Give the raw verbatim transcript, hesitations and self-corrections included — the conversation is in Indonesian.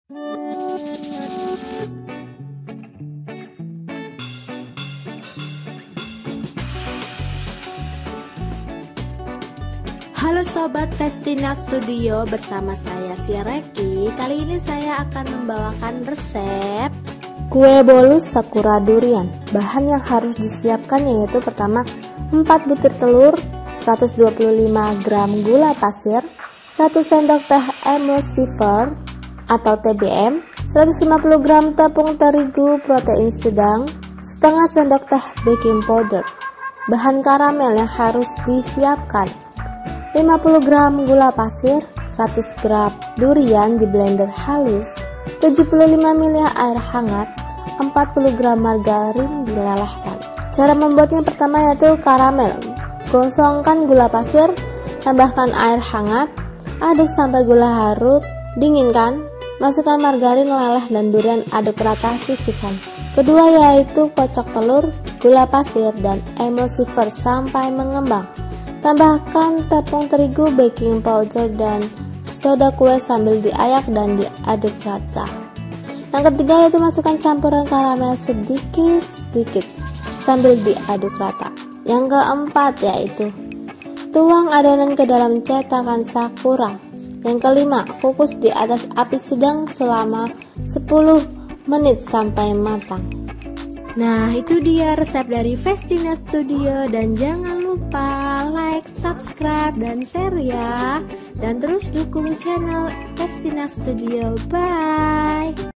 Halo Sobat Festina Studio, bersama saya si Reki. Kali ini saya akan membawakan resep kue bolu sakura durian. Bahan yang harus disiapkan yaitu pertama empat butir telur, seratus dua puluh lima gram gula pasir, satu sendok teh emulsifier atau T B M, seratus lima puluh gram tepung terigu protein sedang, setengah sendok teh baking powder. Bahan karamel yang harus disiapkan: lima puluh gram gula pasir, seratus gram durian di blender halus, tujuh puluh lima mililiter air hangat, empat puluh gram margarin dilelehkan. Cara membuatnya pertama yaitu karamel. Gosongkan gula pasir, tambahkan air hangat, aduk sampai gula larut, dinginkan, masukkan margarin, leleh dan durian, aduk rata, sisihkan. Kedua yaitu kocok telur, gula pasir dan emulsifier sampai mengembang. Tambahkan tepung terigu, baking powder dan soda kue sambil diayak dan diaduk rata. Yang ketiga yaitu masukkan campuran karamel sedikit-sedikit sambil diaduk rata. Yang keempat yaitu tuang adonan ke dalam cetakan sakura. Yang kelima, kukus di atas api sedang selama sepuluh menit sampai matang. Nah, itu dia resep dari Festina Studio, dan jangan lupa like, subscribe, dan share ya. Dan terus dukung channel Festina Studio. Bye.